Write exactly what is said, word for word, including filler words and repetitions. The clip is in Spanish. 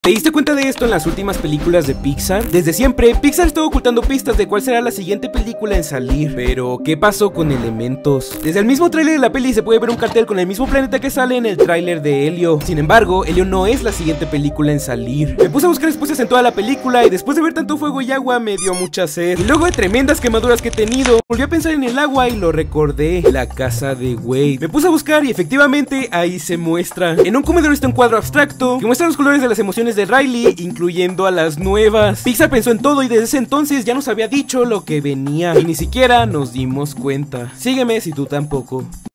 ¿Te diste cuenta de esto en las últimas películas de Pixar? Desde siempre, Pixar estuvo ocultando pistas de cuál será la siguiente película en salir. Pero, ¿qué pasó con Elementos? Desde el mismo tráiler de la peli se puede ver un cartel con el mismo planeta que sale en el tráiler de Elio. Sin embargo, Elio no es la siguiente película en salir. Me puse a buscar respuestas en toda la película y después de ver tanto fuego y agua me dio mucha sed. Y luego de tremendas quemaduras que he tenido, volví a pensar en el agua y lo recordé. La casa de Wade. Me puse a buscar y efectivamente ahí se muestra. En un comedor está un cuadro abstracto que muestra los colores de las emociones de Riley, incluyendo a las nuevas. Pixar pensó en todo y desde ese entonces ya nos había dicho lo que venía y ni siquiera nos dimos cuenta. Sígueme si tú tampoco.